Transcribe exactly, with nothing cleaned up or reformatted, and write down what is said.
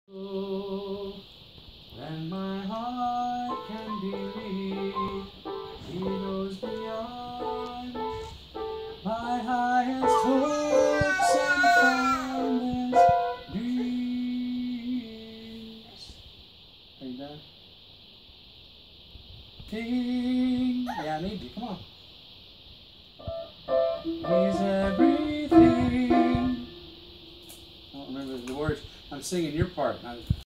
And my heart can believe He knows beyond my highest hopes and fondest dreams. Are you done? King. Yeah, I need you. Come on. He's everything. I don't remember the words. I'm singing your part.